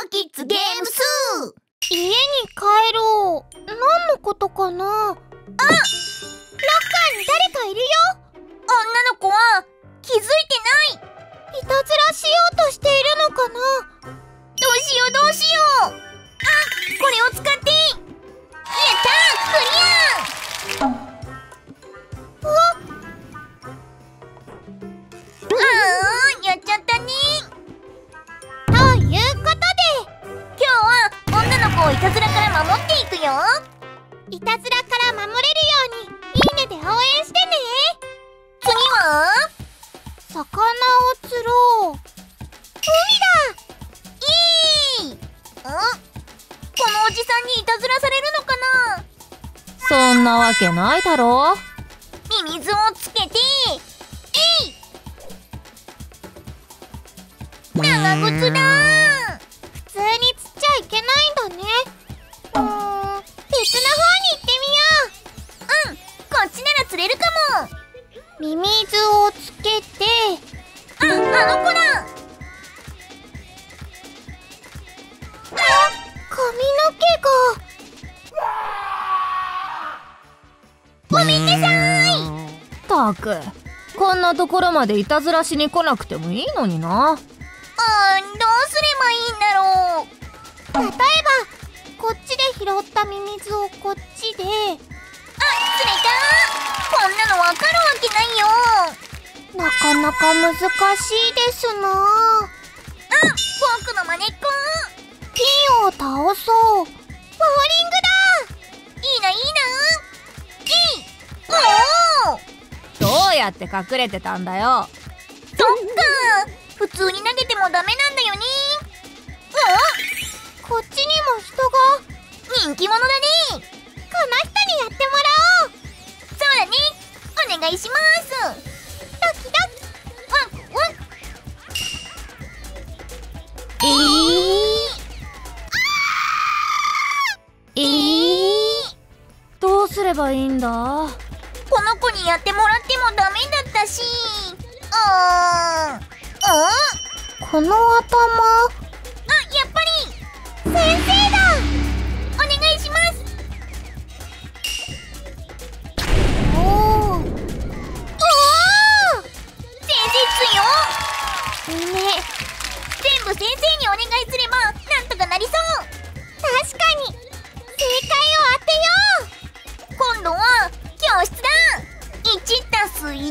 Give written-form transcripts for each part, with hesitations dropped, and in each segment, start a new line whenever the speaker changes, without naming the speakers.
キッズゲームス。
家に帰ろう。何のことかな。ロッカーに誰かいるよ。
女の子は気づいてない。
いたずらしようとしているのかな。
どうしようどうしよう。あ、これを使って。やったー、クリア。
うわ
やっちゃったね。
ということで
今日は女の子をいたずらから守っていくよ。
いたずらから守れるようにいいねで応援してね。
次は
魚を釣ろう。海
イエーイ。このおじさんにいたずらされるのかな。
そんなわけないだろ。
ミミズをつけて長靴だ。
普通に釣っちゃいけないんだね。別の方に行ってみよう。
こっちなら釣れるかも。
ミミズをつけて、
あの子だ。
髪の毛が。
ごめんなさい。
たく、こんなところまでいたずらしに来なくてもいいのにな。
どうすればいいんだろう。
例えばこっちで拾ったミミズをこっちで。
釣れた。こんなのわかるわけないよ。
なかなか難しいですな。
僕のまねっこ。
ピンを倒そう。ボーリングだ。
いいな。おお。
どうやって隠れてたんだよ。
そっか。普通に投げてもダメなんだよね。
こっちにも人が。
人気者だね。
この人にやってもらおう。
そうだね。お願いします。
ドキドキ。
どうすればいいんだ。
この子にやってもらってもダメだったし。
この頭。
やっぱり
先生だ。
お願いします。
おお。
先生強。
ね。
全部先生にお願いすればなんとかなりそう。
確かに。正解を当てよう。
今度は教室だ。1+1。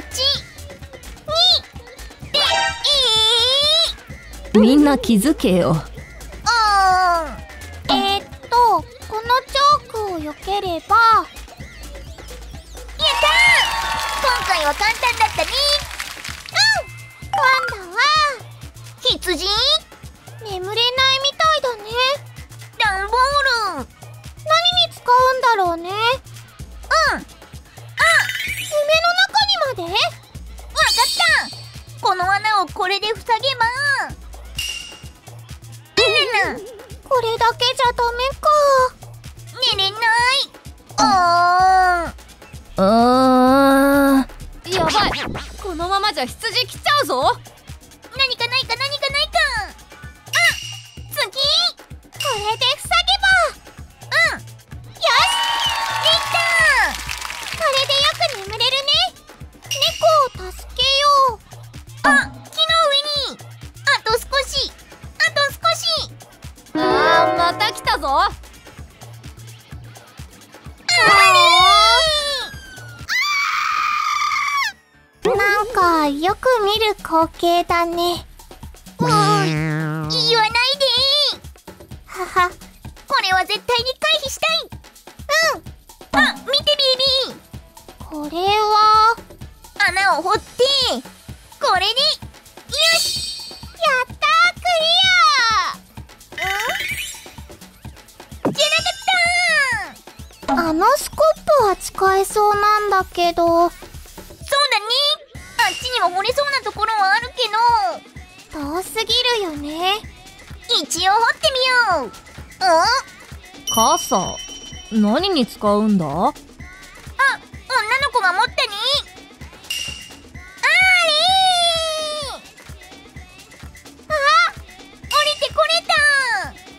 みんな気づけよ。
このチョークを避ければ。
やったー。今回は簡単だったね。
今度は
羊。
眠れないみたいだね。
段ボール。
何に使うんだろうね。夢の中にまで。
わかった。この穴をこれで塞げば。
これだけじゃダメか。
寝れない。
やばい。このままじゃ羊来ちゃうぞ。
何かないか。次。
これで塞げば。
よし、できた。
これでよく眠れるね。猫を助けよう。
木の上に。あと少し。
また来たぞ。
なんかよく見る光景だね。
言わないで。
はは。
これは絶対に回避したい。見てビビー。
これは
穴を掘ってこれで。よし。
やったー、クリア。
じゃなかった。
あのスコップは使えそうなんだけど。
そうだね。あっちにも掘れそうなところはあるけ
遠すぎるよね。
ど、一応掘ってみよう。
傘、何に使うんだ。
女の子が持ったね。降りてこれた。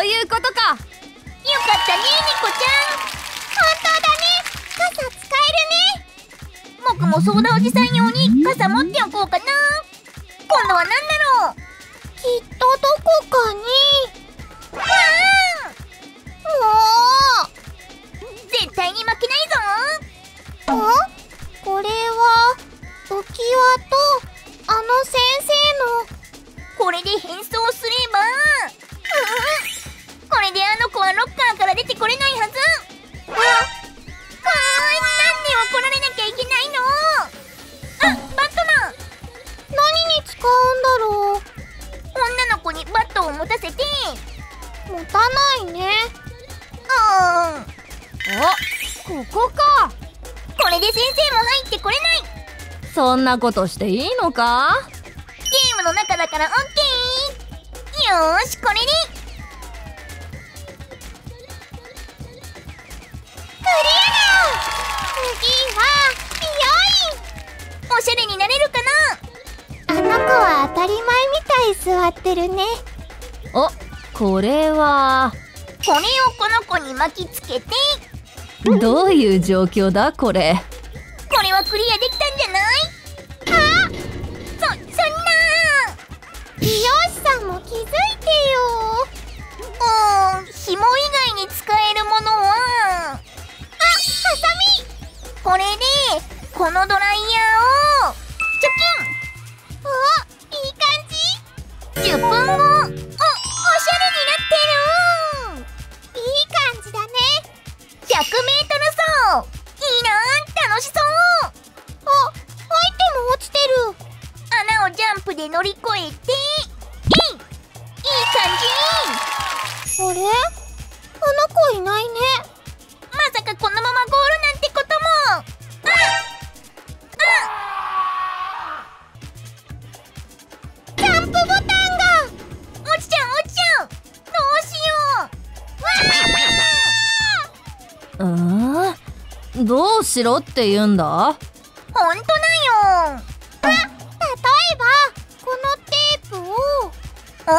そういうことか。
よかったね、猫ちゃん。
本当だね。傘使えるね。
僕もソーダおじさん用に傘持っておこうかな。今度は何だろう。
きっとどこかに。
わ
も
ー、絶対に負けないぞ。
これは浮き輪とあの先生の。
これで変装すれば、これであの子はロッカーから出てこれないはず。なんで怒られなきゃいけないの。バットだ。
何に使うんだろう。
女の子にバットを持たせて。
持たないね。
ここか。
これで先生も入ってこれない。
そんなことしていいのか。
ゲームの中だからオッケー。よーし、これで
クリアだ。次は美容院。
おしゃれになれるか
あの子は当たり前みたい座ってるね。
お、これは
な。これをこの子に巻きつけて。
どういう状況だこれ。
これはクリアできたんじゃない？そんな
美容師さんも気づいてよ。
紐以外に使えるものは
ハサミ。
これでこのドライヤーを
いい感じ。
10分後、おしゃれになってる。
いい感じだね。
100m 走。いいな、楽しそう。
アイテム落ちてる。
穴をジャンプで乗り越えて、いい感じ。
あれ、あの子いないね。
まさかこのままゴールなんてことも。
ジャンプボタンが
落ちちゃう。どうしよう。
どうしろって言うんだ。
ほんとだよ。
例えばこのテープを
貼れ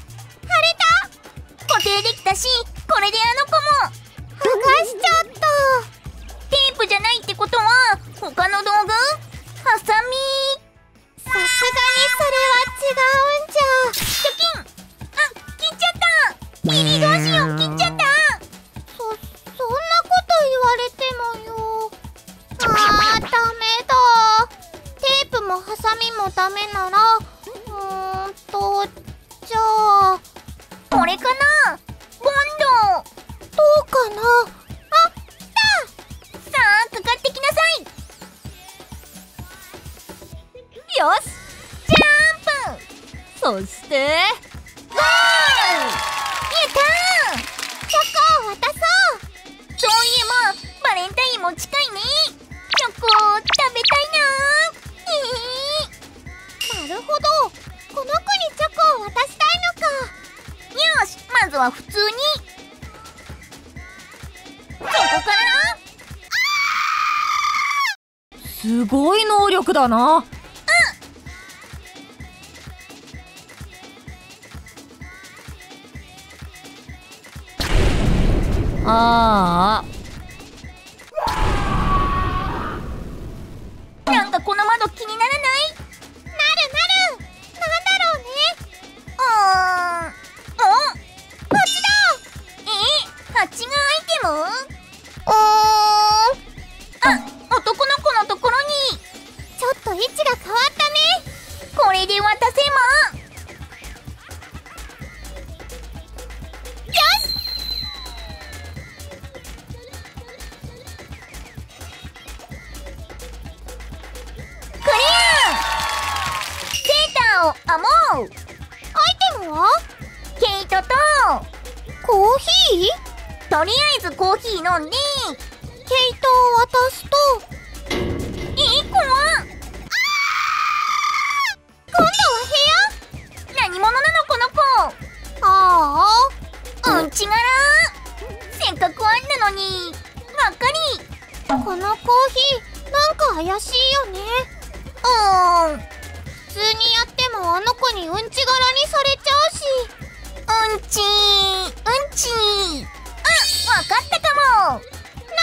た。
固定できたし、これであの子も。
剥がしちゃった。
テープじゃないってことは他の道具？ハサミ。
さすがにそれは違うんじゃ。
チョキン。切っちゃった。ビリどうしよう、切っちゃった。
そんなこと言われてもよ。ダメだ。テープもハサミもダメなら、じゃあ
これかな、ボンド。
どうかな。
さあ、かかってきなさい。
よし。
ジャンプ。
そして
ゴール。やったー。
チョコを渡そう。
そういえばバレンタインも近いね。チョコ食べたいな。
なるほど。この子にチョコを渡したいのか。
よし、まずは普通に。ここから
すごい能力だな。あ
なんかこの窓気にならない？
なる。なんだろうね。こっちだ。
ハチがアイテム？男の子のところに。
ちょっと位置が変わったね。
これで渡せば。よし。クリア。セーターを編もう。
アイテムは
ケイトと
コーヒー。
とりあえずコーヒー飲んで。
ケイトを渡すと。
怖っ。
今度は部
何者なのこの子。
屋。
うんちがら。せっかくあんなのにがっかり。
このコーヒーなんか怪しいよね。普通にやってもあの子にうんち柄にされちゃうし。
うんちち。わかったかも。
なに？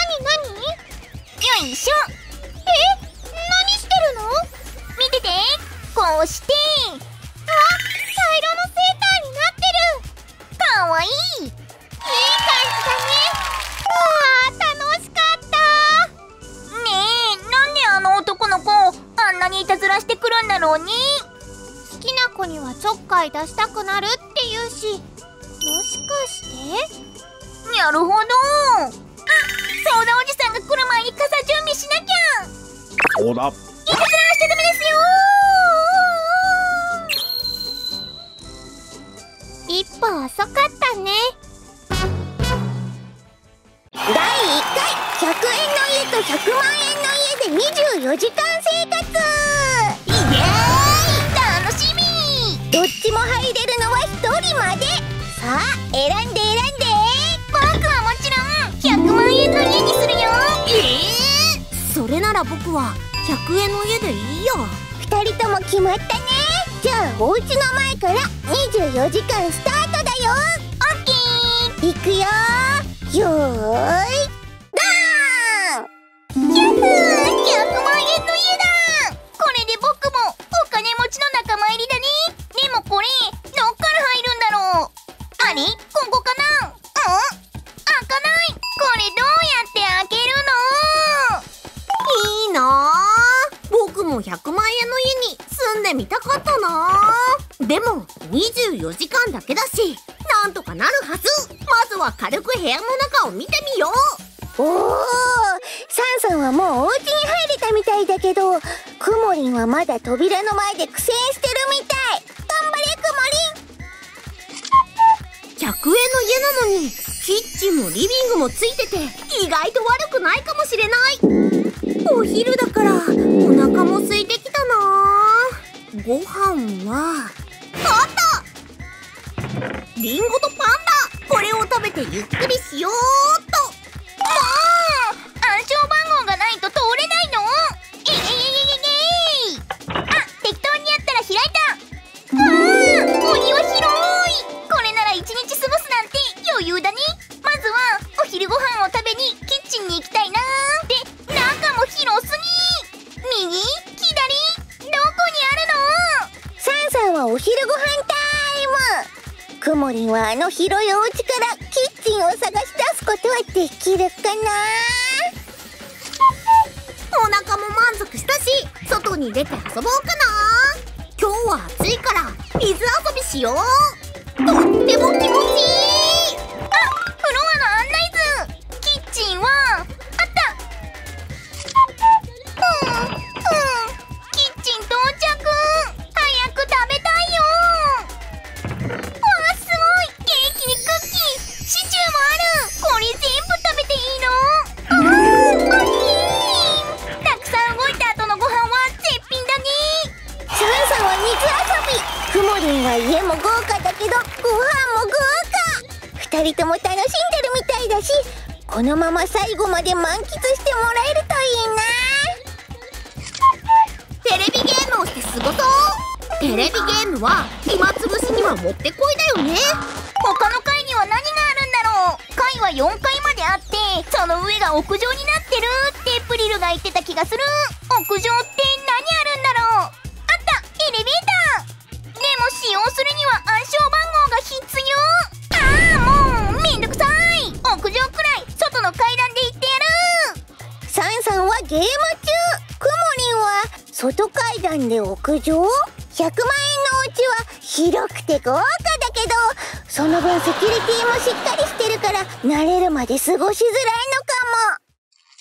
よいしょ。
何してるの？
見てて。こうして。
茶色のセーターになってる。
かわいい。
いい感じだね。楽しかった。
ねえ、なんであの男の子あんなにいたずらしてくるんだろうね。
好きな子にはちょっかい出したくなるって言うし、もしかして
なるほど。ソーダおじさんが来る前に傘準備しなきゃ。
そうだ。
いたずらはしちゃダメですよ。
一歩遅かったね。
第1回100円の家と100万円の家で24時間生活。
イエーイ、楽しみ。
どっちも入れるのは1人まで。さあ選んで。
僕はもちろん100万円の家にするよ。
それなら僕は100円の家でいいよ。2人とも決まったね。じゃあお家の前から24時間スタートだよ。
オッケー。
いくよ。よーいドーン。
100万円の家だ。これで僕もお金持ちの仲間入りだね。でもこれどっから入るんだろう。あれ、ここかな。開かない。これどうやって開けるの。
いいなぁ。僕も100万円の家に住んでみたかったなぁ。でも24時間だけだし、なんとかなるはず。まずは軽く部屋の中を見てみよう。おー、サンさんはもうお家に入れたみたいだけど、くもりんはまだ扉の前で苦戦してるみたい。頑張れくもりん。100円の家なのにキッチンもリビングもついてて、意外と悪くないかもしれない。お昼だからお腹も空いてきたな。ご飯はあった。リンゴとパンダ。これを食べてゆっくりしようっと。
暗証番号がないと通れないの。適当にやったら開いた。お庭広い。これなら1日過ごすなんて余裕だね。まずはお昼ご飯を食べにキッチンに行きたいな。で、中も広すぎ。右？左？どこにあるの？
サンさんはお昼ご飯タイム。くもりんはあの広いお家からキッチンを探し出すことはできるかな。お腹も満足したし、外に出て遊ぼうかな。今日は暑いから水遊びしよう。とっても気持ちいい。
フロアの案内図。キッチンはあった。キッチン到着。早く食べたいよ。わあ、すごい。ケーキにクッキー、シチューもある。これ全部食べていいの？おいしい。たくさん動いた後のご飯は絶品だね。
サンさんは水遊び。くもりんは家も豪華だけどご飯も豪華。2人とも楽しんでるみたいだし、このまま最後まで満喫してもらえるといいな。テレビゲームをして過ごそう。テレビゲームは暇つぶしにはもってこいだよね。
他の階には何があるんだろう。階は4階まであって、その上が屋上になってるってプリルが言ってた気がする。屋上って何あるんだろう。あった、エレベーター。でも使用するには暗証番号が必要。もうめんどくさい。屋上くらい外の階段で行ってやる。
サンさんはゲーム中、くもりんは外階段で屋上。100万円のお家は広くて豪華だけど、その分セキュリティもしっかりしてるから慣れるまで過ごしづらいのかも。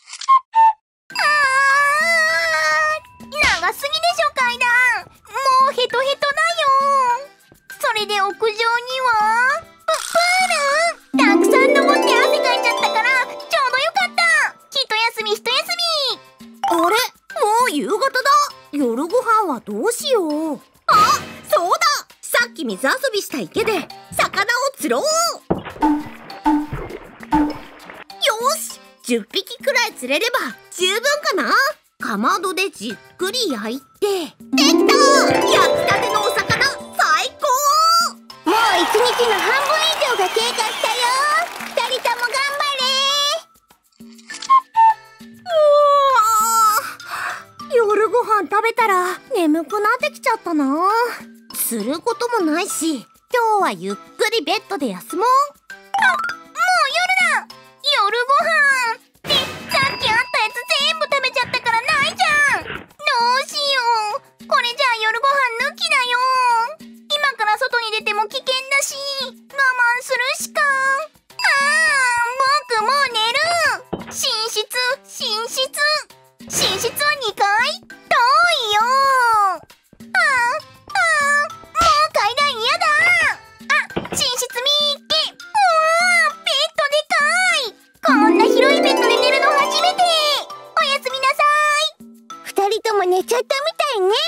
長すぎでしょ階段。もうヘトヘトだよ。それで屋上にはプール。たくさん登って汗かいちゃったからちょうどよかった。一休み。
あれ、もう夕方だ。夜ご飯はどうしよう。あ、そうだ。さっき水遊びした池で魚を釣ろう。よし、10匹くらい釣れれば十分かな。かまどでじっくり焼いて。できた。焼きたてのお魚最高。もう1日の半分以上が経過したよ。 ら眠くなってきちゃったな。することもないし、今日はゆっくりベッドで休もう。
もう夜だ。夜ご飯ってさっきあったやつ全部食べちゃったからないじゃん。どうしよう。これじゃあ夜ご飯抜きだよ。今から外に出ても危険だし我慢するしか。僕もう寝る。寝室は2階。遠いよ。もう階段嫌だ。寝室みっけ。ベッドでかい。こんな広いベッドで寝るの初めて。おやすみなさい。
2人とも寝ちゃったみたいね。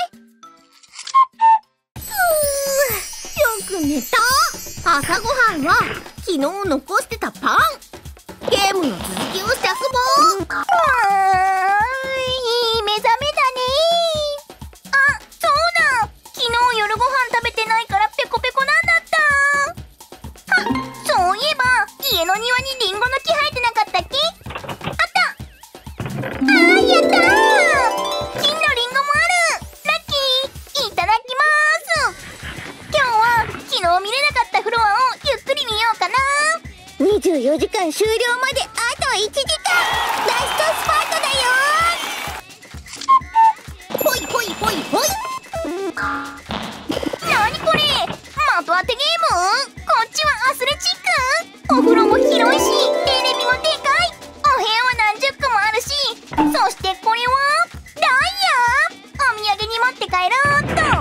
よく寝た。朝ごはんは昨日残してたパン。ゲームの続きをして遊ぼう。
いい目覚めだね。そうだ。昨日夜ご飯食べてないからペコペコなんだった。そういえば家の庭にリンゴの木生えてなかったっけ。あった。やったー。金のリンゴもある。ラッキー。いただきます。今日は昨日見れなかったフロアをゆっくり見ようかな。
24時間終了まであと1時間。ラストスパートだよ。
ほいほいほいほい。
なにこれ。的当てゲーム。こっちはアスレチック。お風呂も広いしテレビもでかい。お部屋は何十個もあるし、そしてこれはダイヤ。お土産に持って帰ろうっと。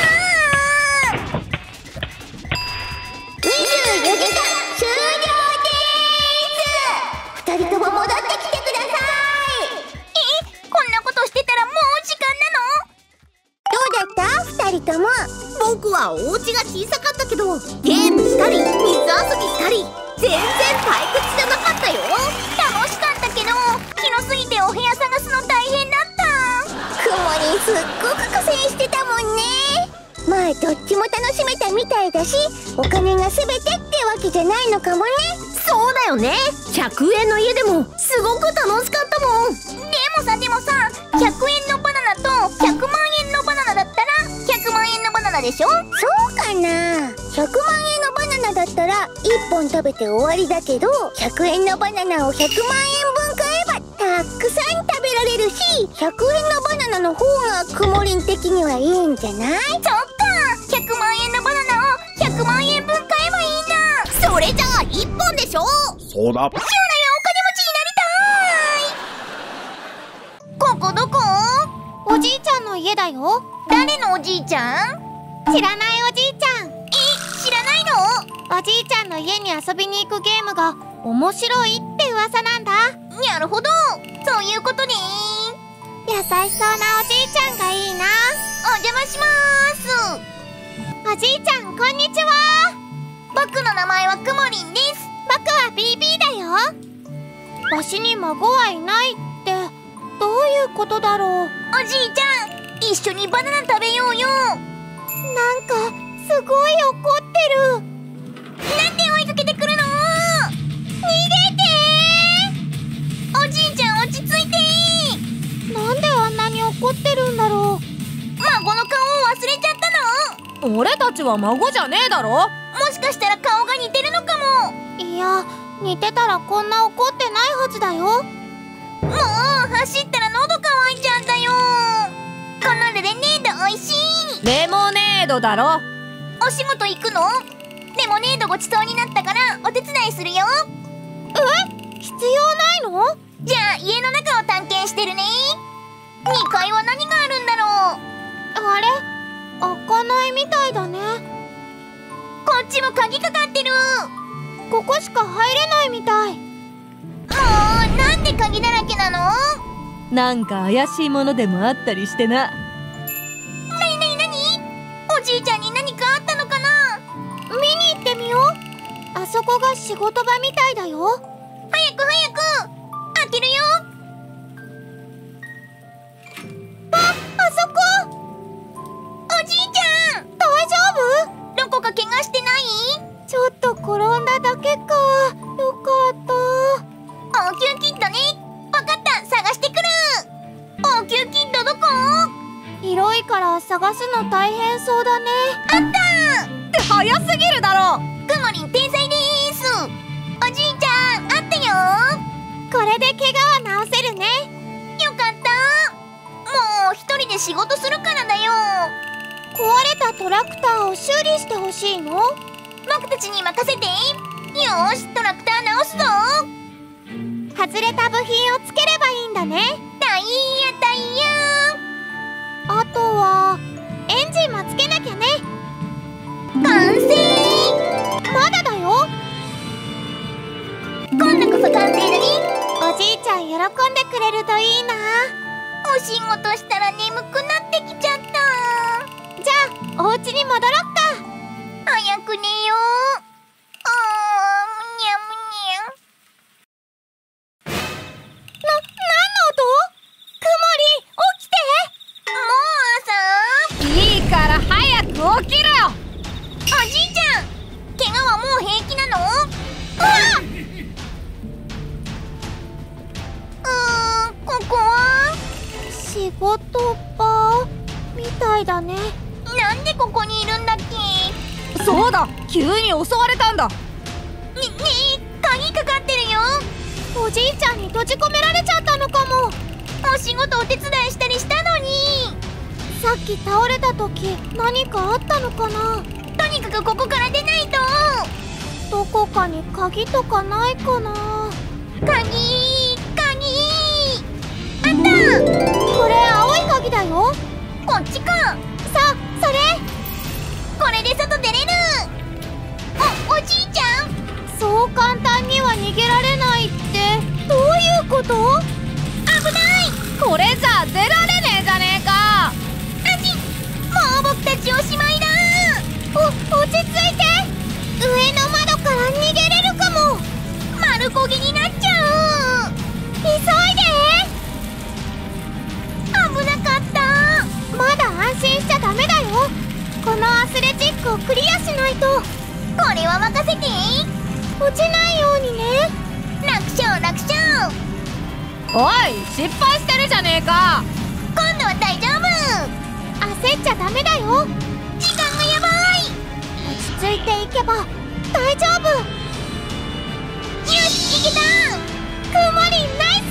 24時間終了です。2人とも戻ってきてください。
こんなことしてたらもう時間なの。
どうだった2人とも。
僕はお家が小さかったけど、ゲームしたり水遊びしたり全然退屈じゃなかったよ。
楽しかったけど広すぎてお部屋探すの大変だった。
くもりんすっごく苦戦してたもんね。まあどっちも楽しめたみたいだし、お金が全てってわけじゃないのかもね。
そうだよね。100円の家でもすごく楽しかったもん。
でもさ100円のバナナと100万円のバナナだったら100万円のバナナでしょ。
そうかな。100万円のバナナだったら1本食べて終わりだけど、100円のバナナを100万円分買えばたくさん食べられるし、100円のバナナの方がくもりん的にはいいんじゃない？
そっか。100万円のバナナを100万円分買えばいいんだ。
それじゃあ1本でしょ。
そうだ。
将来はお金持ちになりたい。ここどこ？
おじいちゃんの家だよ。
誰のおじいちゃん？
知らないおじいちゃん。
知らないの？
おじいちゃんの家に遊びに行くゲームが面白いって噂なんだ。
なるほど。そういうことね。
優しそうなおじいちゃんがいいな。
お邪魔しまーす。
おじいちゃんこんにちは。
僕の名前はくもりんです。
僕は BB だよ。わしに孫はいないってどういうことだろう。
おじいちゃん一緒にバナナ食べようよ。
なんかすごい怒ってる。
なんで追いかけてくるの？
逃げて
おじいちゃん落ち着いて。
ー。なんであんなに怒ってるんだろう。
孫の顔を忘れちゃったの？
俺たちは孫じゃねえだろ。
もしかしたら顔が似てるのかも。
いや、似てたらこんな怒ってないはずだよ。
もう走ったら喉乾いちゃったよ。このレモネードおいしい。
レモネードだろ。
お仕事行くの？レモネードごちそうになったからお手伝いするよ。
必要ないの？
じゃあ家の中を探検してるね。2階は何があるんだろう。
あれ？開かないみたいだね。
こっちも鍵かかってる。
ここしか入れないみたい。
もうなんで鍵だらけなの？
なんか怪しいものでもあったりしてな。
おじいちゃんに何かあったのかな？
見に行ってみよう。あそこが仕事場みたいだよ。
早く開けるよ。
あそこ。
おじいちゃん
大丈夫？
どこか怪我してない？
ちょっと転んだだけか。よかった。
応急キットね。わかった、探してくる。応急キットどこ？
いろい探すの大変そうだね。
あったー
って早すぎるだろ。
くもりん天才でーす。おじいちゃん、あったよー。
これで怪我は治せるね。
よかったー。もう一人で仕事するからだよ。
壊れたトラクターを修理してほしいの？
僕たちに任せて。よーし、トラクター直すぞ。
外れた部品をつければいいんだね。
タイヤタイヤ。
あとはエンジンもつけなきゃね。
完成。
まだだよ。
今度こそ完成だね。
おじいちゃん喜んでくれるといいな。
お仕事したら眠くなってきちゃった。
じゃあお家に戻ろっか。
早く寝よう。むにゃむにゃ。
何の音？くもり起きて。
もう朝。
いいから早く起きろよ。
おじいちゃん、怪我はもう平気なの？ここは
仕事場みたいだね。
なんでここにいるんだっけ？
そうだ、急に襲われたんだ。
ねえ、鍵かかってるよ。
おじいちゃんに閉じ込められちゃったのかも。
お仕事お手伝いしたりしたのに。
さっき倒れた時何かあったのかな。
とにかくここから出ないと。
どこかに鍵とかないかな。
鍵あった。
これ青い鍵だよ。
こっちか。
それ。
これで外出れる。おじいちゃん。
そう簡単には逃げられないってどういうこと？
危ない。
これじゃ出られねえじゃねえか。
あちっ、もう僕たちおしまいだ。
落ち着いて。上の窓から逃げれるかも。
丸焦げになっちゃう。
急いで。
危なかった。
まだ安心しちゃダメだよ。このアスレチックをクリアしないと。
これは任せて。
落ちないようにね。
楽勝楽勝。
おい、失敗してるじゃねえか。
今度は大丈夫。
焦っちゃダメだよ。
時間がやばい。
落ち着いていけば大丈夫。
よし、いけた。
くもりんナイ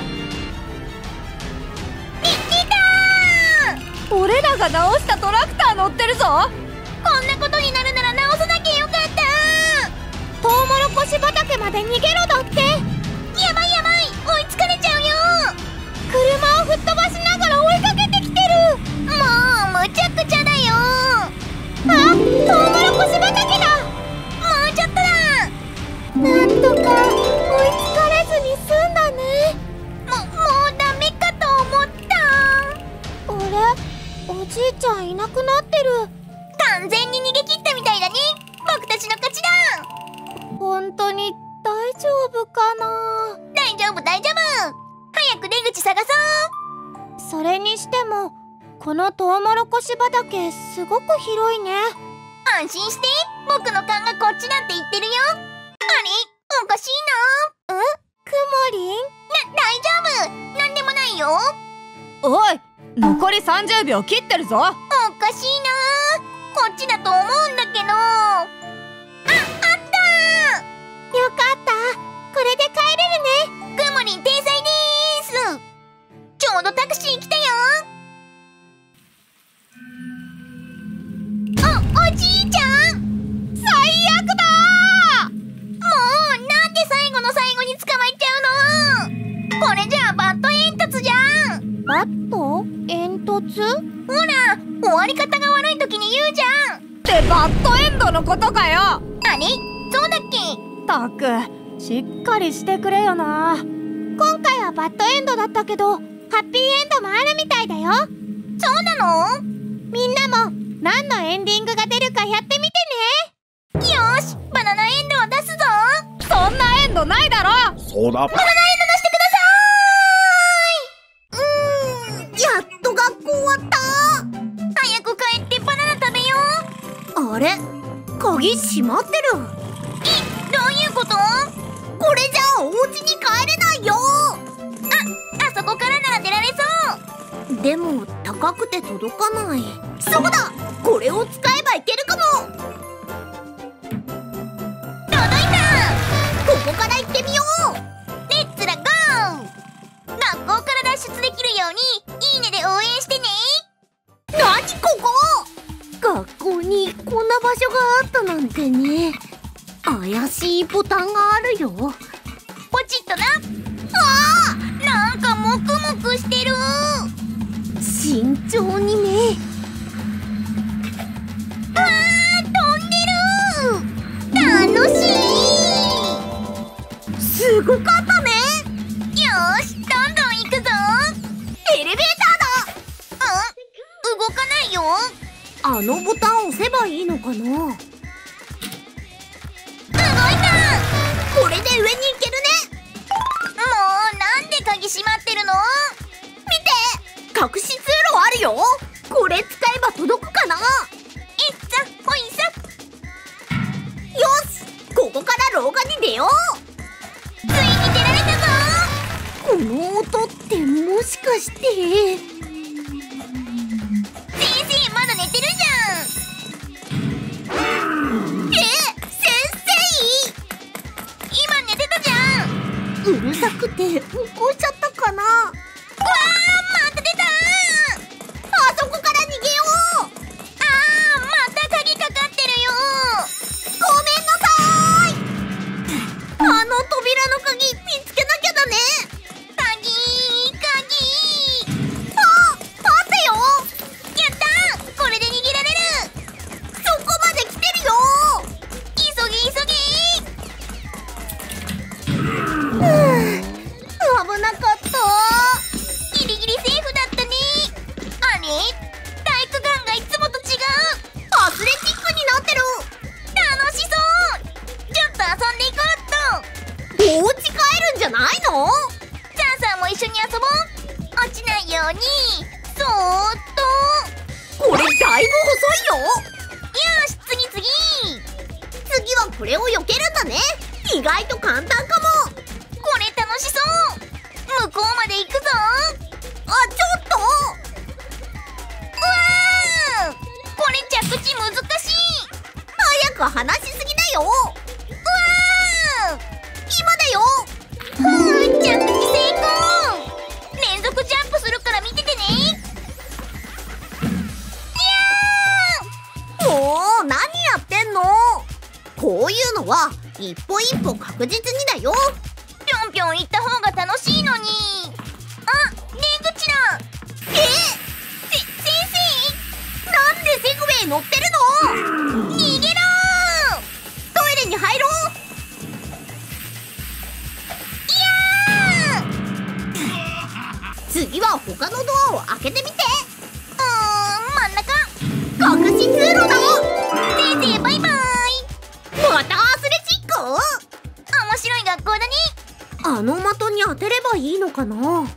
いけた。
俺らが直したトラクター乗ってるぞ。
こんなことになるなら直さなきゃよかった。
トウモロコシ畑まで逃げろだって。
やばいやばい、追いつかれちゃうよ。
車を吹っ飛ばしながら追いかけてきてる。
もうむちゃくちゃだよ。
トウモロコシ畑だ。
もうちょっとだ。
なんとか追いつかれずに済んだね。
もうダメかと思った。
あれ、おじいちゃんいなくなってる。
完全に逃げ切ったみたいだね。僕たちの勝ちだ。
本当に大丈夫かな。
大丈夫大丈夫。早く出口探そう。
それにしてもこのトウモロコシ畑すごく広いね。
安心して、僕の勘がこっちだって言ってるよ。あれ、おかしいな。
くもりん？
大丈夫、なんでもないよ。
おい、残り30秒切ってるぞ。
おかしいな。こっちだと思うんだけど。あったー。
よかった。これで帰れるね。
くもりん天才でーす。ちょうどタクシー来たよ。おじいちゃん、最悪だー。もうなんで最後の最後に捕まえちゃうの。これじゃあバッド煙突じゃん。
バット？煙突？
ほら、終わり方が悪い時に言うじゃん。
ってバッドエンドのことかよ。
あれ、そうだっけ。
たく、しっかりしてくれよな。
今回はバッドエンドだったけどハッピーエンドもあるみたいだよ。
そうなの？
みんなも何のエンディングが出るかやってみてね。
よーし、バナナエンドを出すぞ。
そんなエンドないだろ。
そうだ。
バナナエンド出してくださーい。
やっと学校終わった。
早く帰ってバナナ食べよう。
あれ、鍵閉まってる。
どういうこと？
これじゃあお家に帰れないよ。
あそこからなら出られそう。
でもた高くて届かない。そうだ、これを使えばいけるかも。
届いた。
ここから行ってみよう。
レッツラゴー。学校から脱出できるようにいいねで応援してね。
なにここ。学校にこんな場所があったなんてね。怪しいボタンがあるよ。
ポチッとな。
あ
ー、なんかモクモクしてる。
慎重にね。
飛んでる。楽しい。
すごかったね。
よーし、どんどん行くぞ。
エレベーターだ。
動かないよ。
あのボタンを押せばいいのかな。
動いた。
これで上に行けるね。
もうなんで鍵閉まってるの。
見て、隠し通路あるよ。これ使えば届くかな。
えっさほいさ。
よし、ここから廊下に出よう。
ついに出られたぞ。
この音ってもしかして。
先生まだ寝てるじゃん。
先生、
今寝てたじゃん。
うるさくて起こしちゃったかな。
うわー、また出た。
あそこから逃げよう。
また鍵かかってるよ。
ごめんなさい。あの扉の鍵見つけなきゃだね。
鍵
待ってよ。
やったー。これで逃げられる。
そこまで来てるよ。
急げ急げ。
危なかった。
ギリギリセーフだったね。あれ、体育館がいつもと違う。
アスレチックになってる。
楽しそう。ちょっと遊んでいこうっと。
お家帰るんじゃないの。
チャンさんも一緒に遊ぼう。落ちないようにそーっと。
これだいぶ細いよ。
よし、次
次はこれを避けるんだね。意外と簡単かも。
これ楽しそう。向こうまで行くぞ。
あ、ちょっと。
うわー、これ着地難しい。
早く離しすぎだよ。
うわ
今だよ。
ー、着地成功。連続ジャンプするから見ててね。
もう何やってんの。こういうのは一歩一歩確実にだよ。
ぴょんぴょん行った方が楽しいのに。あ、出口だ。先生、
なんでセグウェイ乗ってるの。
逃げろ
トイレに入ろう。次は他のドアを開けてみて。
真ん中。
隠し通路だ。
先生バイバイ。
またアスレチック。
面白い学校だね。
あの的に当てればいいのかな。
道が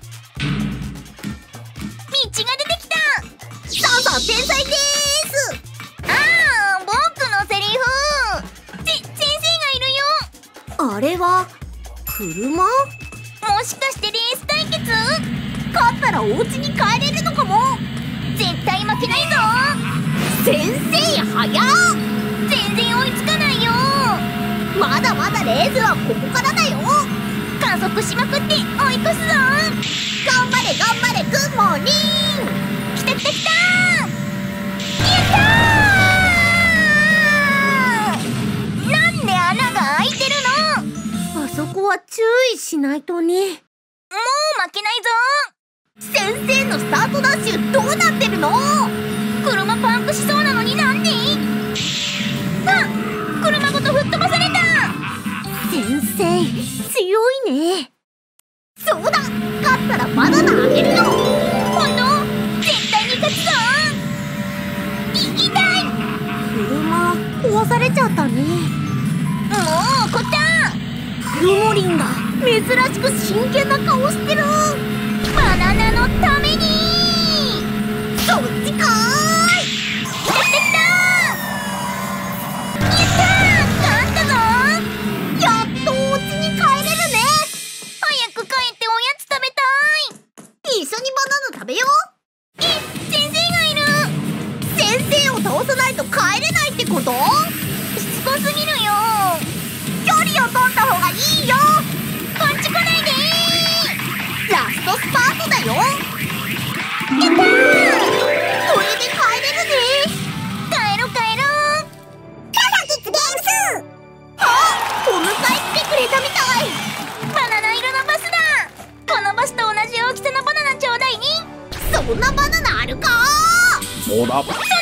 出てきた。
サンさん天才でーす。
僕のセリフ。先生がいるよ。
あれは車。
もしかしてレース対決。
勝ったらお家に帰れるのかも。
絶対負けないぞ。
先生早っ。
全然追いつかないよ。
まだまだレースはここからだよ。
加速しまくって追い越すぞ。
頑張れ頑張れ、グッモーニング。
来た来た来た。やったー。なんで穴が開いてるの。
あそこは注意しないとね。
もう負けないぞ。
先生のスタートダッシュどうなってるの。
車パンクしそうなのになんで。車ごと吹っ飛ばされた。
先生強いね。そうだ、勝ったらバナナあげるよ。
ほんと絶対に勝つぞ。痛い。
車壊されちゃったね。
もう怒った。
グモリンが珍しく真剣な顔してる。
バナナのために。
そっちかーい。
来た来た来た。やったー、勝ったぞ。
やっとお家に帰れるね。
早く帰っておやつ食べたい。
一緒にバナナ食べよう。
先すぎるよ。
距離を取った方がいいよ。
こっち来ないで
ラストスパートだよ。
やったー。
これで帰れるぜ。
帰ろう。
カサキツゲームス。
あ、お迎え来てくれたみたい。
バナナ色のバスだ。このバスと同じ大きさのバナナちょうだいね。
そんなバナナあるか。
そうだ。
そ